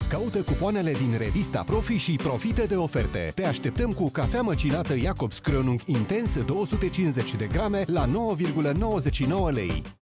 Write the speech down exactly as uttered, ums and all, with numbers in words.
Caută cupoanele din revista Profi și profite de oferte. Te așteptăm cu cafea măcinată Jacobs Krönung Intens două sute cincizeci de grame la nouă virgulă nouăzeci și nouă lei.